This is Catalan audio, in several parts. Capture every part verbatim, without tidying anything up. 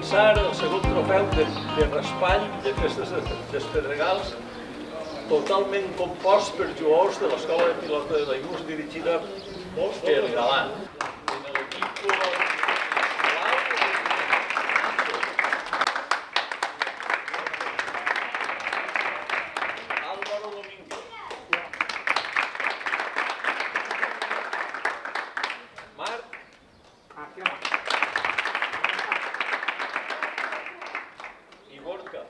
llançar el segon trofeu de, de raspall de festes dels Pedregals, totalment compost per jugadors de l'Escola de Pilota de Daimús, dirigida per Galant. En l'equip Álvaro Domínguez. Marc. I Gorka.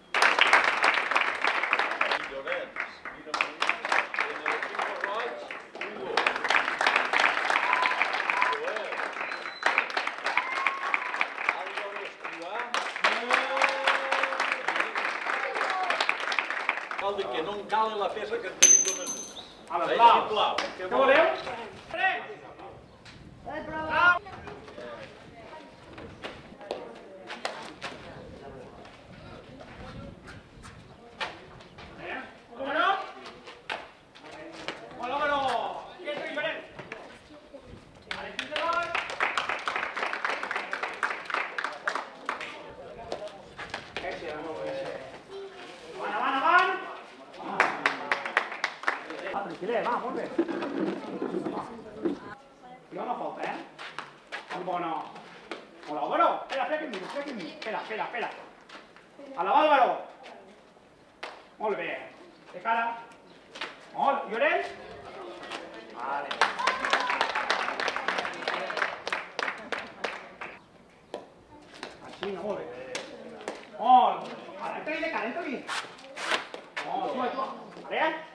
I Llorenç. En l'equip roig, Hugo. Joel. Álvaro Escrivà. Cal de que no em cale la peça que en tenim només una. A les blau. Què voleu? Tranquil·let, va, molt bé. No, no falta, eh? Molt bona. Hola, Álvaro. Espera, espera que em miro, espera que em miro. Espera, espera, espera. A la Álvaro. Molt bé. De cara. Molt. Llorenç? Vale. Així, no, molt bé. Molt. Ara, entra-hi de cara, entra-hi. Molt, juga, juga. Vale, eh?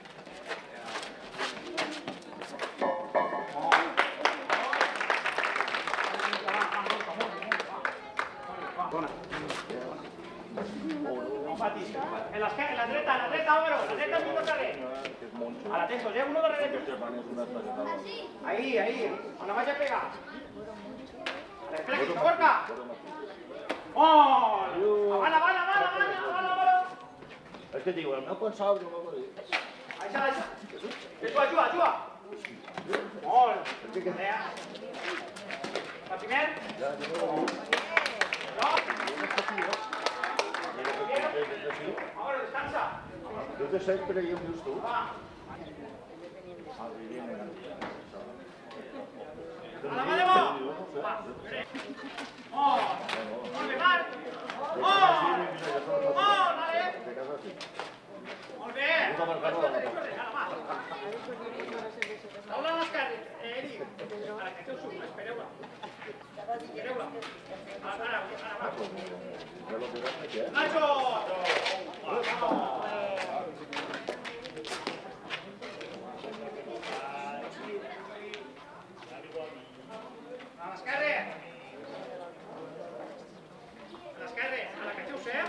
En la, en la dreta, en la dreta, Álvaro, en la dreta el mismo carrer. A la atentos, ¿eh? Uno de derecho. Ahí, ahí, cuando vaya a pegar. Espera que se corta. ¡Oh! ¡Avana, avana, avana, avana, avana, avana! És que diu, el meu pensava, jo no ho dic. Aixa, aixa. Ajuda, ajuda, ajuda. Molt. La primer? Ja, jo no ho dic. Ahora, descansa. Jo te sé, però jo em dius tu. Va. A la mà de bo. Va. Oh. Molt bé, Marc. Oh. Oh, vale. Molt bé. A la mà. Taula a l'esquerra. Eri. Ara, que us surt, espereu-la. Espereu-la. Ara, ara, va. Nacho! A l'esquerra. A l'esquerra. A la que xeus, eh?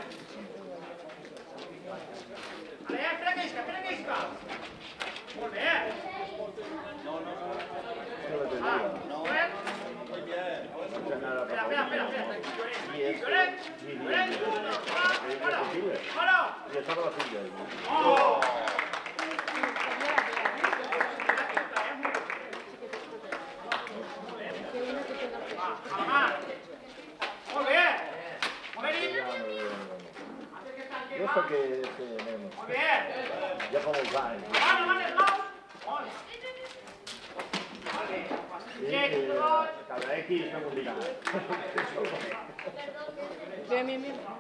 Ara, eh? Espera que isca, espera que isca. Molt bé. No, no, no. Ah, no, eh? Muy bien. Espera, espera, espera, espera. Llorenç, Llorenç, para, para. I estava la filla. Oh! A la mà. Molt bé. Molt bé, Nick. Jo és perquè anem. Molt bé. Ja fa molts anys. Va, no manes blaus. Molt. Cada X no combinat. Mira, mira, mira.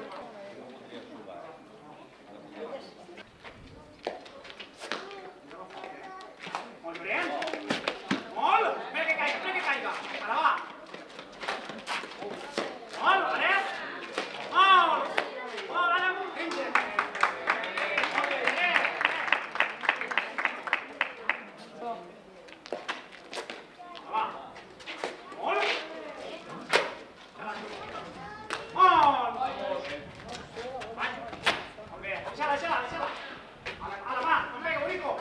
Molt bé. Molt. Espera que caiga, espera que caiga. Ara va. Molt, vale. Molt. Molt, ara amb un quinze. Molt bé. Va. Molt. Molt. Molt bé. Deixa-la, deixa-la, deixa-la. A la mà, no pega, bonico.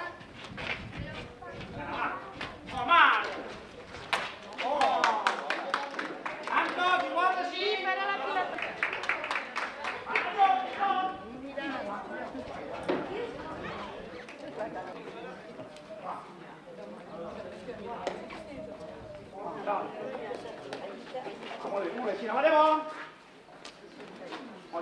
A la mà. Molt mal. Oh. Antos, igual que sí. Para la pilota. Antos, no. Vamos de culo, si no, vale, vamos.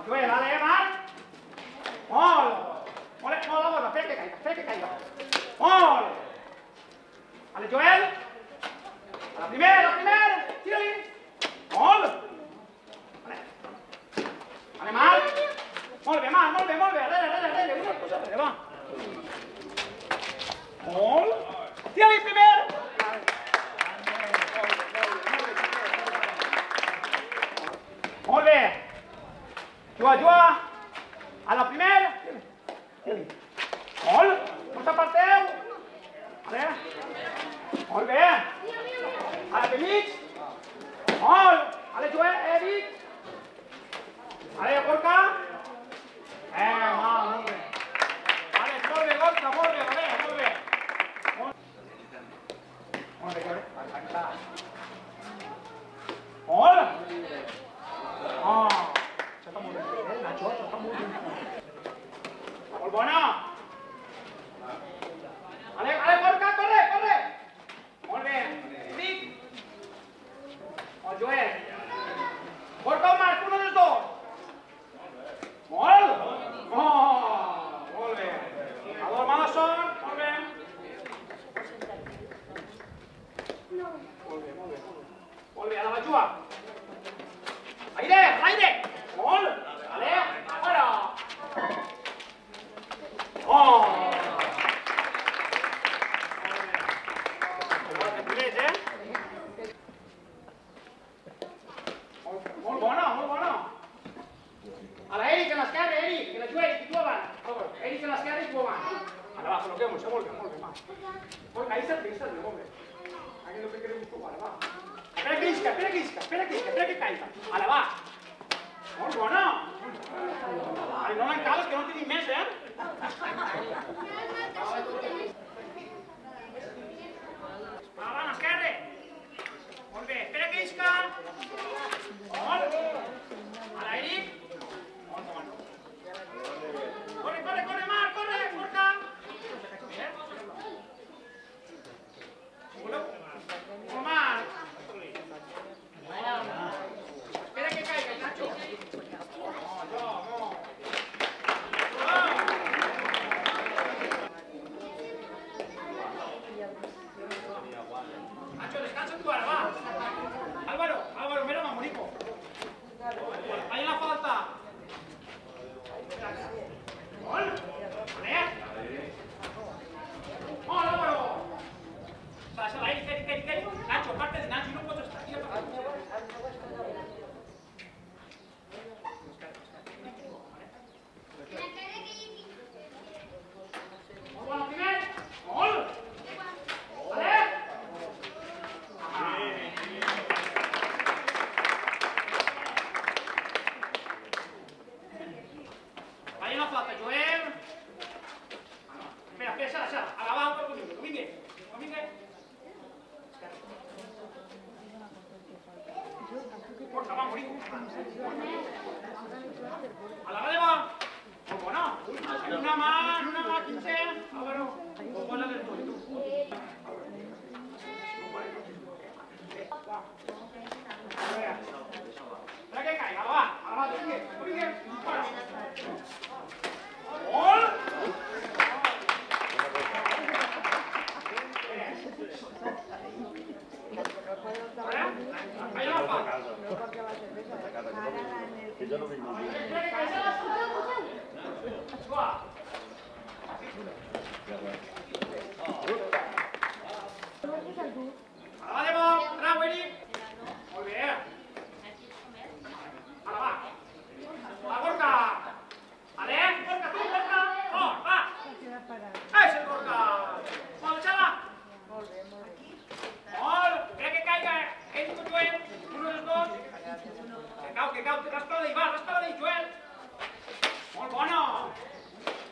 El Joel, ale, Marc. Molt. Molt, molt la bola, fer que caiga, fer que caiga. Molt. Ale, Joel. A la primera, a la primera. Tira-li. Molt. Ale, Marc. Molt bé, Marc, molt bé, molt bé. Arrere, arrere, arrere. Una cosa arrere, va. Molt. Tira-li primer. Molt bé. Juga, juga. A la primera. Molt. No s'aparteu. Vale. Molt bé. A la de mig. Molt. A la Joel, Eric. A la Gorka. Eh, va, molt bé. Vale, molt bé, Gorka, molt bé, vale, molt bé. Molt bé, Joel. Molt. Oh. S'està molt bé, eh, Nacho, s'està molt bé. Molt bona. Ale, ale, Gorka, corre, corre. Molt bé. Eric. El Joel. Gorka o Marc, uno dels dos. Molt. Oh, molt bé. Ador, mala sort. Molt bé. Molt bé, molt bé. Molt bé, ara va jugar. Aire, aire. Molt. Ale, fora. Oh. Molt bona, molt bona. A la Eric, en l'esquerra, Eric, que la Joel, que tu avant. Eric en l'esquerra i tu avant. Ara va, col·loquem-ho, molt bé, molt bé, va. Molt bé, ahí està, ahí està, molt bé. Aquí no sé què li busco, ara va. Espera que isca, espera que isca, espera que isca, espera que caiga. Ara va. Molt bona. Ai, no l'encales, que no en tenim més, eh? Va, va, en l'esquerra. Molt bé, espera que isca. Molt. A la Eric. Molt bona. Corre, corre, corre, Marc, corre, corta. Molt, Marc. Espera que caiga, Nacho. No, no, no. Nacho, descansa tu ara, va. Álvaro, Álvaro, mira, mamorico. Ahí la falta. Gol. Vale. Gol, Álvaro. Sasha, ahí, Keri, Keri, Keri. Nacho, parte de Nacho, no puedo estar aquí. Muy bueno, primer. Gol. Vale. Ahí la falta, Joel. Espera, espera, Sara, Sara. Acaba un poco conmigo. Domínguez. Domínguez. Porta, va, morir. A la va. Muy bueno. Una más, una más, quince. Álvaro. Muy buena del todo. Espera que caiga, va. A la va, Domínguez. Domínguez. Fuera. ¡Gol! Ahí la falta. Que yo no vi muy bien. Ahora de bo, bravo, Eric. Muy bien. Ahora va. Va, Gorka. Ale, Gorka, tú, Gorka. Oh, va. Ese es Gorka. Molt, xala. Molt. Crec que caiga. Ell tu, Joel. Uno dels dos. Que cau, que cau. Raspa-la d'ahí, va. Raspa-la d'ahí, Joel. Molt bona.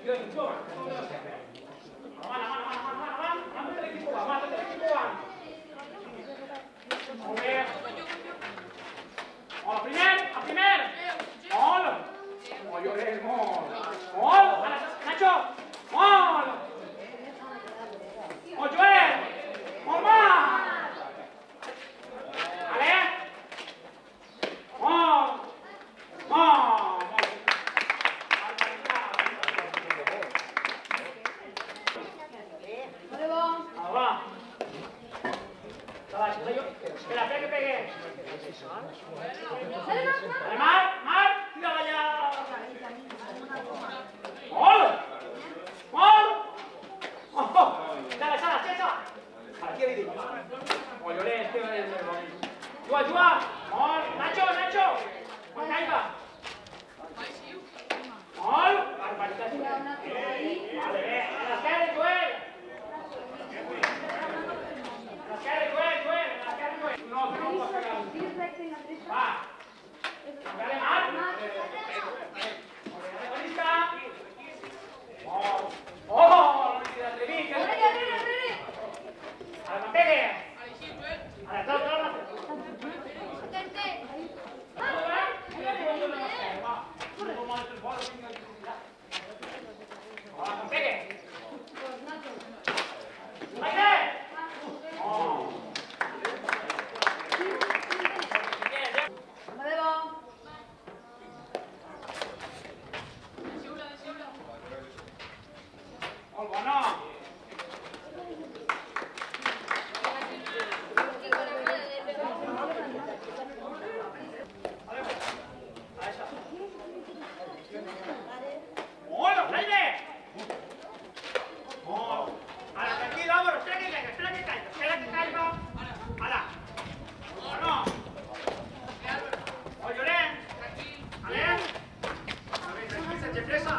Aman, aman, aman, aman, aman. Ambil dari equipo, aman, dari equipoan. Molt bé. Molt, a primer, a primer. Molt. Molt, Lloret, molt. Molt. Ara, Nacho. Molt. Molt, Joel. Molt más. Ale. Molt. Molt. Va. Espera, espera que pegue. Vale, Marc, Marc, tira-la allà. Molt! Molt! Oh, oh! Sala, sala, sala! Aquí li dic. Molt, Lloret, tio. Juga, juga! Molt! Nacho, Nacho! Molt, caiga! Molt! Barbaritat. Vale, bé. L'esquerra, Joel! L'esquerra, Joel, Joel! L'esquerra, Joel! No, no, no, no. Va! Dale, Marc! Oh, no te atreví, que no te atreví. Ara me'n pegue. Ara, trau, trau, trau. Ara, me'n pegue. Aire! Oh. Molt bona! Molt, aire! Molt! Ara, tranquil, Álvaro, espera que caiga, espera que caiga, espera que caiga. Ara! Bueno! Molt, Lloret! Ale! A veure, tranquil, sense pressa!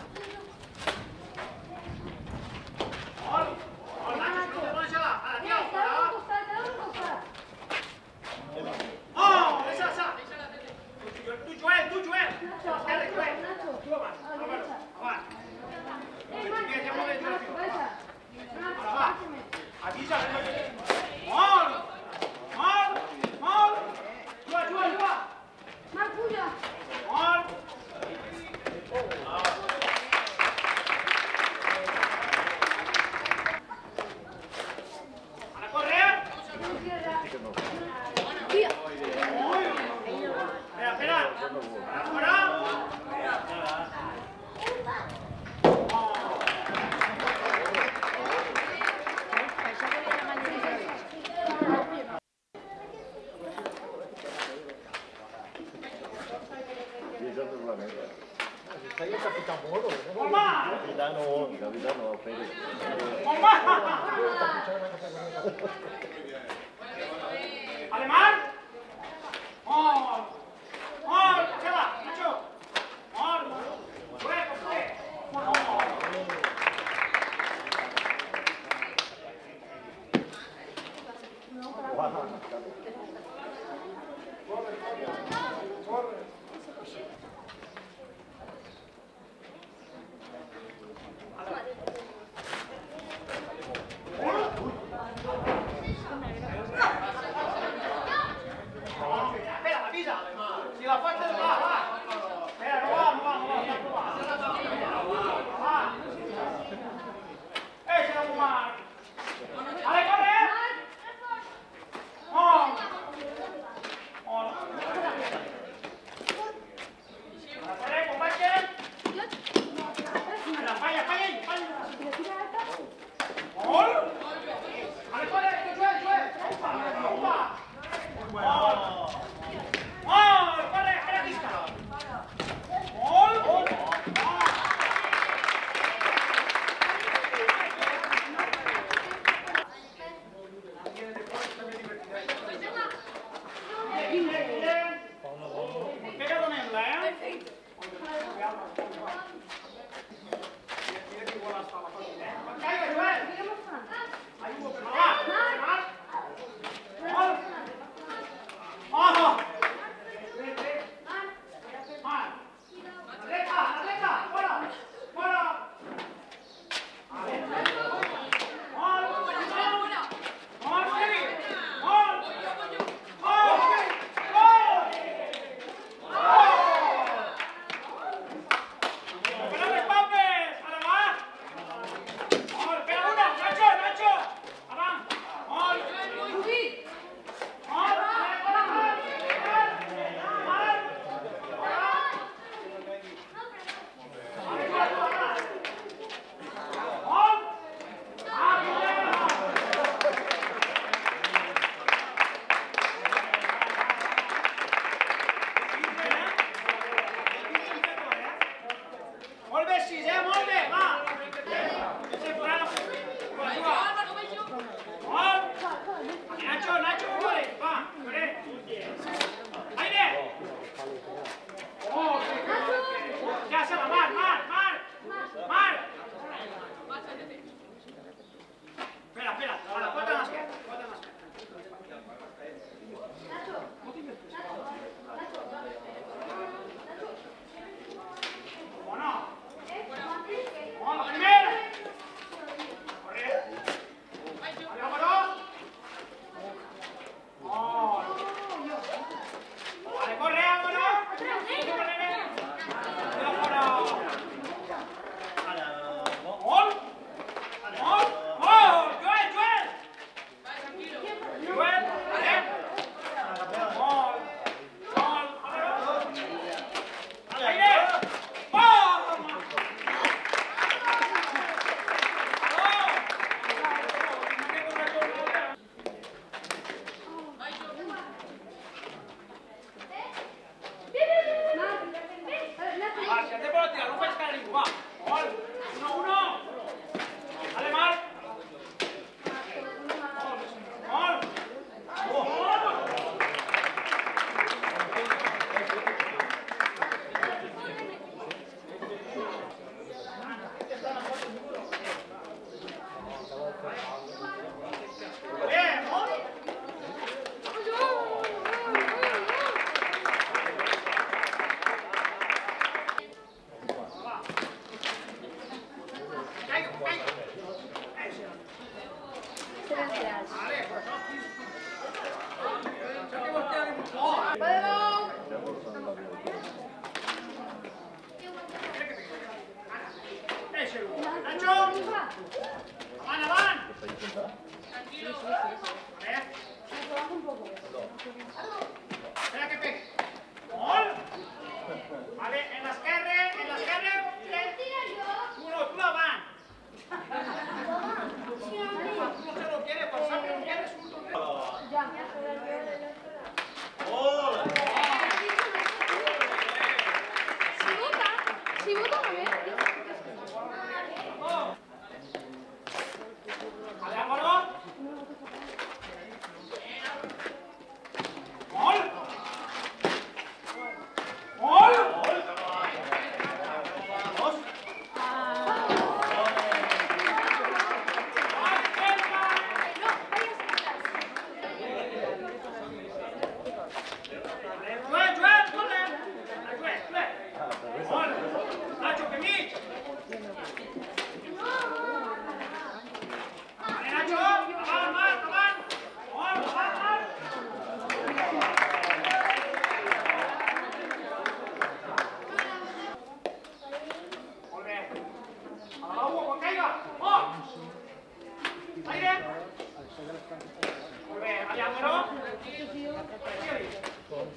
Molt! Molt, Nacho, si no te pones allà! Ara, tio, fora! Oh, deixa, deixa! Tu, Joel, tu, Joel! Esquerra, Joel! Tu, avant, avant, avant! Xiquets, ja molt bé, Joel! Ara, va! Avisa! Molt! Molt! Molt! Juga, juga, juga! Molt! Ara, corre! Espera, espera! Ara, fora! Sei il capitano Moro? Molt mal! Capitano, capitano Pérez. Molt mal! Ale, Marc! Molt! Molt! Xela, Nacho! Molt! Joel, com fer? Molt!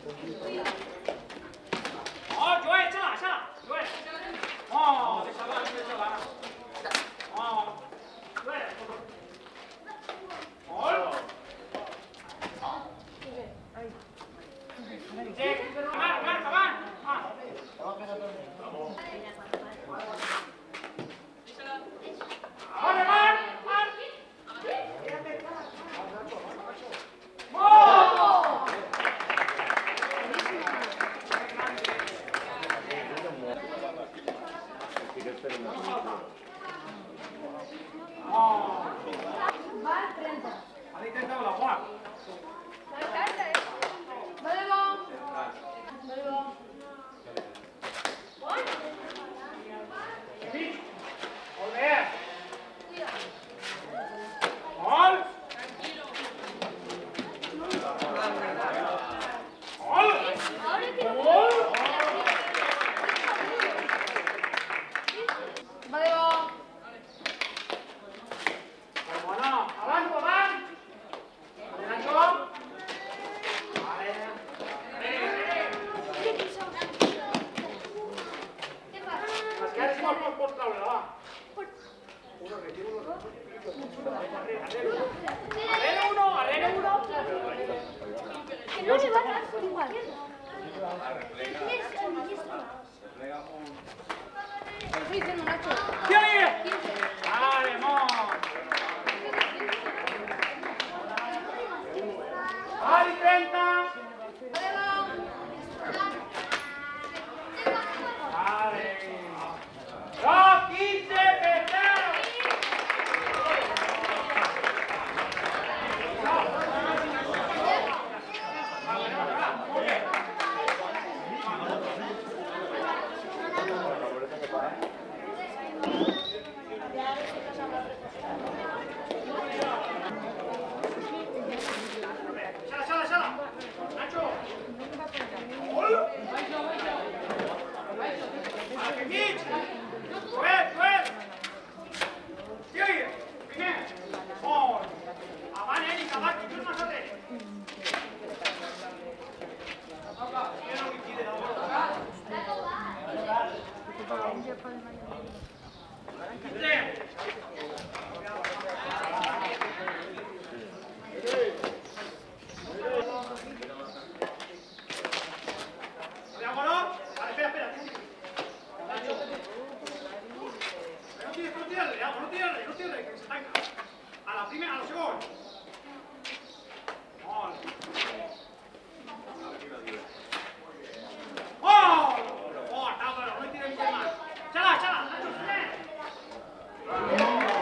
Oh, Joel, xala, xala, Joel. Oh, deixa la, deixa la. Oh, Joel. Gol. Sí, Marc, Marc, avant. Ah. Vale, Marc, Marc. ¡Oh! Va trenta. Ahí trenta la Juan. Vale, bon. Vale, bon. Sí. Molt bé. Gol. Gol. Gol. Vale, bon. Bueno, avant, avant. Nacho. Vale. Les cares pots, pots, pots treure, va. Uno, retiro uno. Arrere uno, arrere uno. Que no le vas a igual. Lo estoy diciendo, Nacho. ¡Sí, ahí! Vale, mon. Vale, treinta. Vale. No, quince, tercero. Xala, xala, xala. Nacho. Gol. Aquí mig. Joel, Joel. Sí, primer. Gol. Avant, Eric, avant, que junts nosaltres. A la primera, a la segona. Gol. Gol! Oh, taula, no hi tirem més. Xala, xala, Nacho, primer.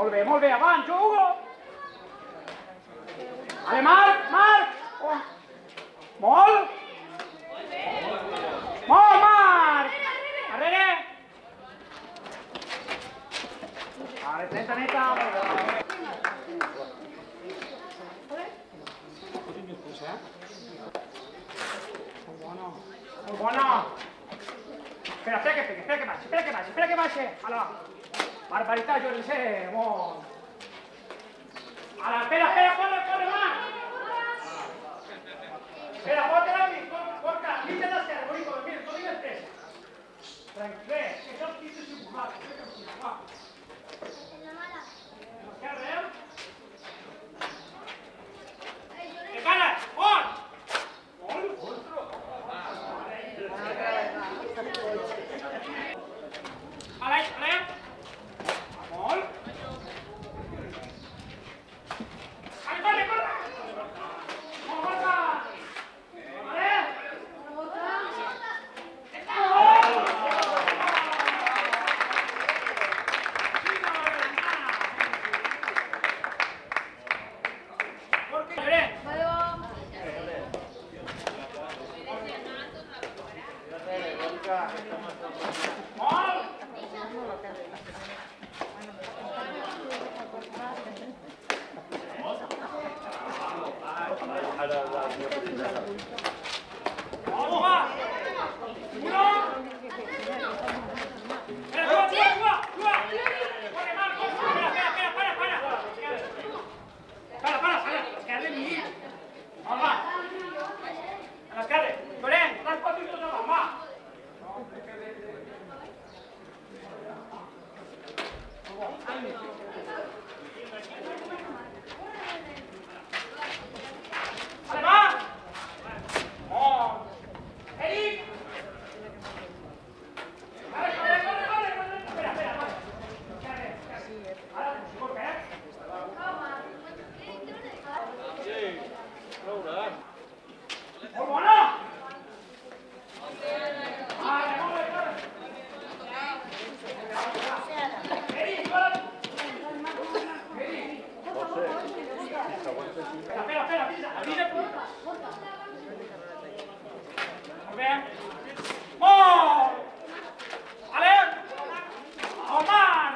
Molt bé, molt bé, avant, Hugo! Ale, Marc, Marc! Oh. Molt! Molt, Marc! Darrere! Vale, trenta neta, molt bé. Molt bona, molt bona! Espera, espera que pegue, espera que baixi, espera que baixi, espera que baixi! Ala! Barbaritat, jo no sé, molt... Ala, espera, espera, corre, corre, va! Espera, porta-la a mi, porta, mitja d'esquerra, bonico, mira, no digues pressa. Tranquil, que això és quinze segons, va, va. Esquerra, eh? Que cara, fort! Molt, Aleix, Aleix! Molt! Corre, corre, corre! Molt, molt, Aleix! Porque, lloré! Molt! Vamos, va! Uno! Espera, juga, juga, juga! Corre, Marcos! Espera, espera, espera, para, para! Para, para, para! Esquerra, mi! Vamos, va! A l'esquerra! Llorenç, les quatre i tots avant, va! Ale, va! Molt! Eric! Corre, corre, corre, corre! Espera, espera, va! Esquerra, esquerra! Ara, si pot, eh? Sí, prou, eh? Molt bona! Vale, molt bé, corre! Eric, corre! Eric! Espera, espera, espera, avisa, avisa! Molt bé! Molt! Ale! Omar!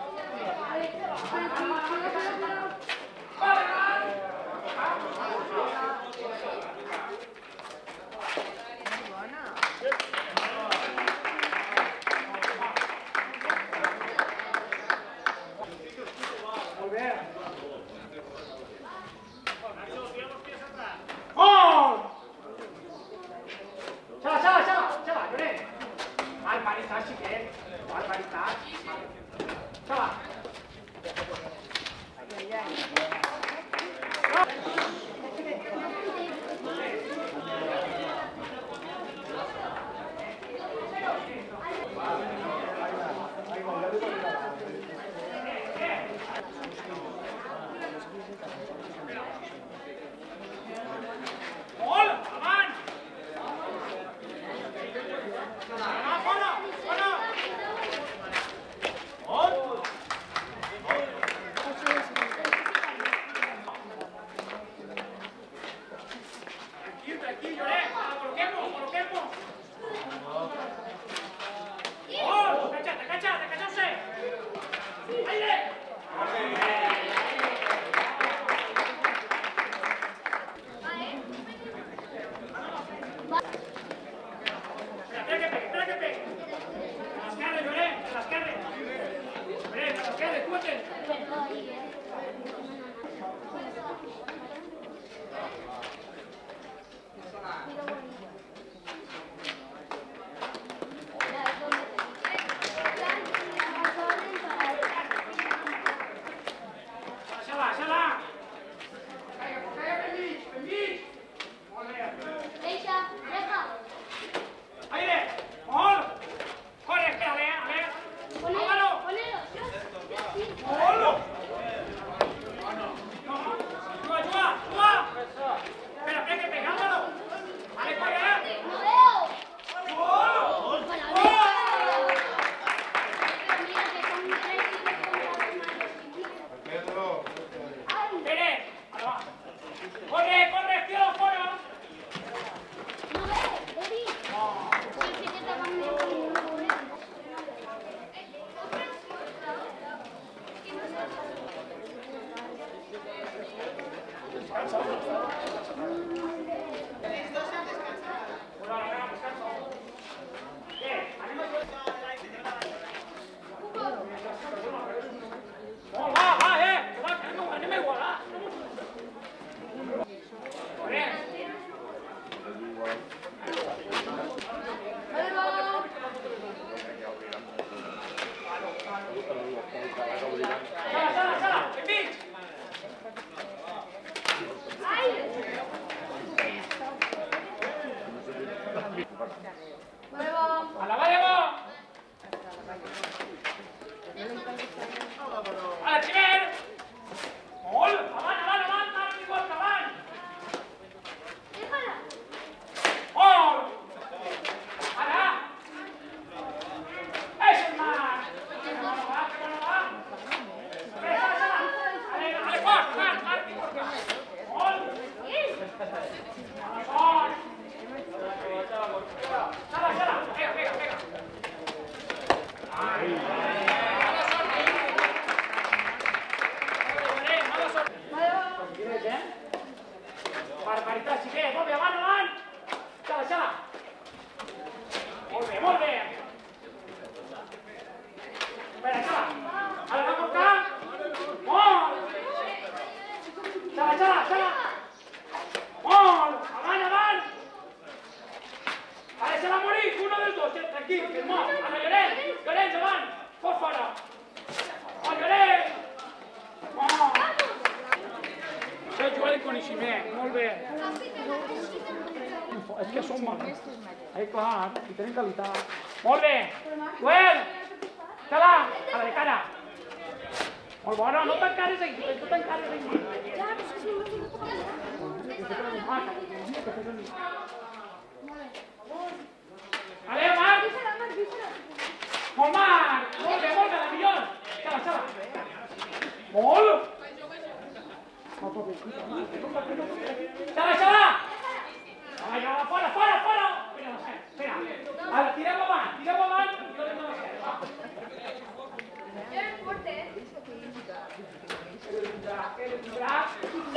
Molt bé! Molt! Xa, xa, Molt, va, va, eh! Va, que no, anem a igualar. Sala, sala, sala, enmig! A la valla bo! A la Ximer! Molt! Avant, avant, avant! Tant igual que avant! Molt! Ara! És el mar! Que bona va, que bona va! Bé, sala, sala! Ale, ale, fort, fort, fort, fort! Molt! Ala, fort! Sala, sala! Pega, pega, pega! Ai! Mala sort! Mala sort! Tranquil·les, eh? Barbaritat, xiquet! Molt bé, avant, avant! Xala, xala! Molt bé, molt bé! Espera, xala! Ara va col cap! Molt! Xala, xala, xala! Molt! Avant, avant! Ara se l'ha morit, uno dels dos, tranquil, que es mou. Ara, Llorenç, Llorenç, avant, fot fora. Oh, Llorenç! Oh! Això és jugar de coneixement, molt bé. És que som malats. Eh, clar, i tenim qualitat. Molt bé. Joel, xala, a la de cara. Molt bona, no t'encares aquí, no t'encares aquí. Ale, Marc! Molt, Marc! Molt bé, molt bé, la millor! Xala, xala! Molt! Xala, xala! Vinga, fora, fora, fora! Espera, espera. Ara, tirem avant, tirem avant i jo anem a la serra, va. Eres fuerte, ¿eh? Eres un drac, eres un drac.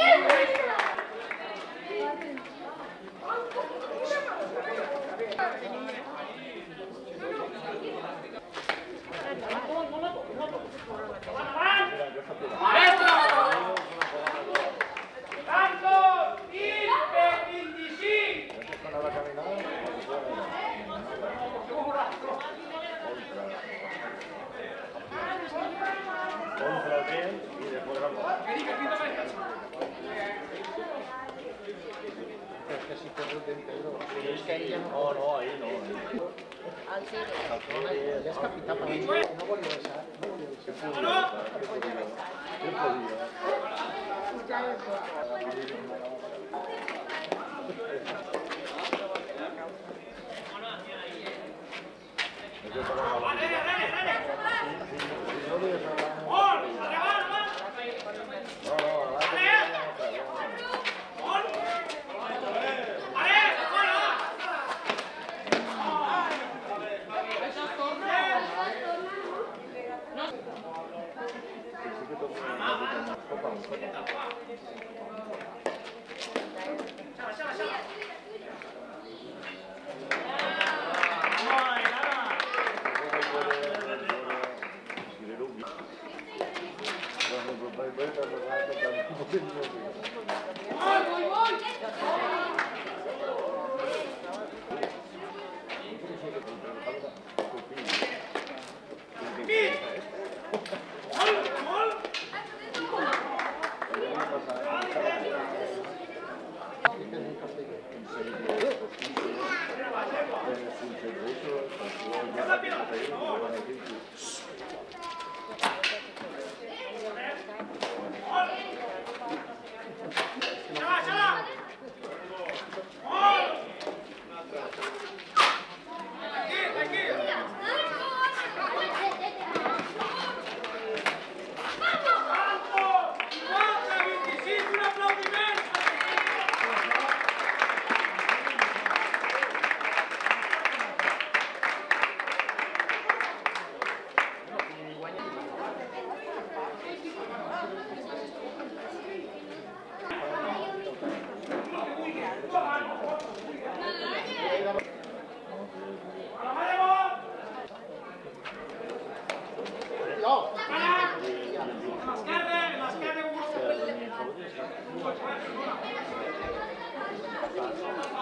Contra el vent y después vamos. Es que si corre el vent, Pedro. Es que ella no. No, no, ahí no. Al Cire. Ya es capitán para mí. No voy a besar. No voy a besar. ¿Qué podía? ¿Qué podía?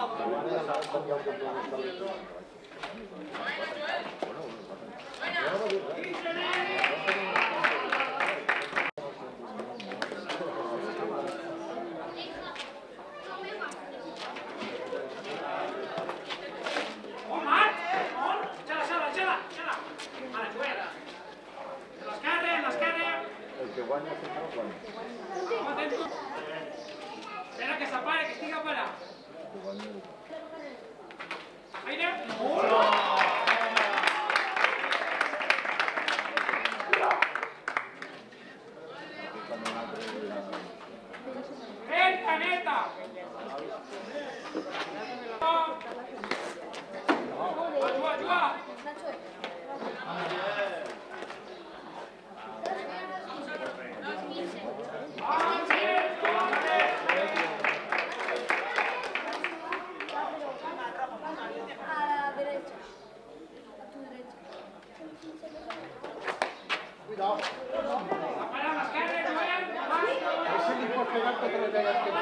Espera que se pare, que estigui parat. Aire. Neta, neta. Ajuda, ajuda. Cuidado. Para las carnes, vayan. Ese ni por pegar que te lo tengas que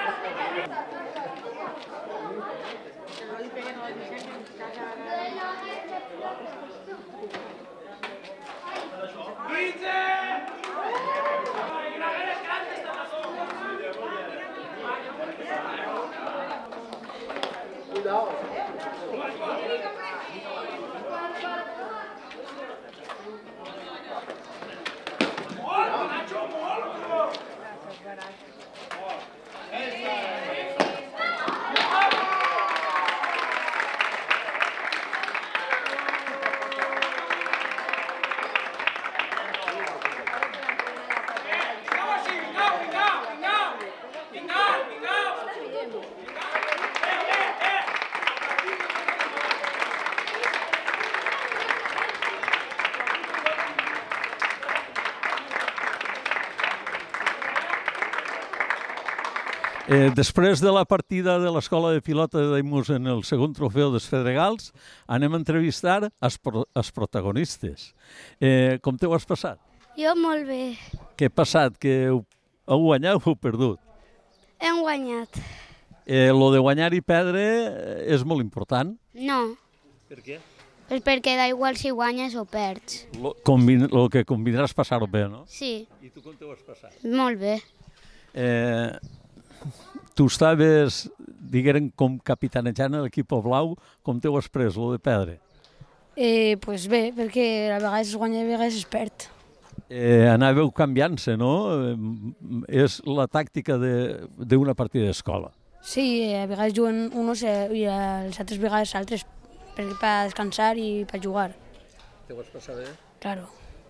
¡quince! ¡Ay, una vez grande esta razón! Cuidado. ¡Molto, Nacho, molto! Eh, després de la partida de l'escola de pilota de Daimús en el segon trofeu dels Fedregals, anem a entrevistar els, pro els protagonistes. Eh, com t'ho has passat? Jo molt bé. Què ha passat? Que heu, heu guanyat o heu perdut? Hem guanyat. Eh, lo de guanyar i perdre és molt important. No, Per què? és perquè da igual si guanyes o perds. Lo, convin lo que convindràs passar-ho bé, no? Sí, I tu com t'ho has passat? molt bé. Eh, tu estaves, diguem, com capitanejant l'equip blau, com t'ho has pres, lo de perdre? Eh, pues bé, perquè a vegades es guanya i a vegades es perd. Eh, anàveu canviant-se, no? Eh, és la tàctica d'una partida d'escola. Sí, eh, a vegades juguen uns eh, i a les altres vegades altres per, per descansar i per jugar. Te vas passar bé? Claro.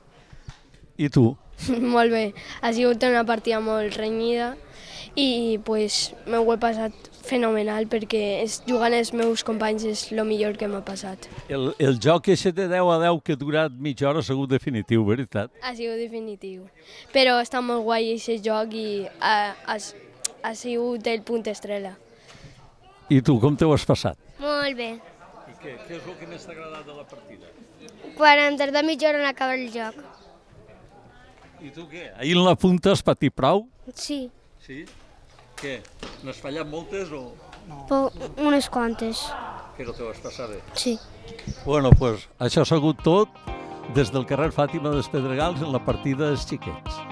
I tu? Molt bé, ha sigut una partida molt renyida i pues, m'ho he passat fenomenal perquè és, jugant els meus companys és el millor que m'ha passat. El, el joc eixe de deu a deu que ha durat mitja hora ha sigut definitiu, veritat? Ha sigut definitiu, però està molt guai aquest joc i ha, ha, ha sigut el punt estrella. I tu, com t'ho has passat? Molt bé. I què, què és el que més t'ha agradat de la partida? Quan hem tardat mitja hora en acabar el joc. I tu què? Ahir en la punta has patit prou? Sí, Sí? Què? N'has fallat moltes o però unes quantes. però t'ho vas passar bé? Sí. Bueno, doncs pues, això ha sigut tot des del carrer Fàtima dels Pedregals en la partida dels xiquets.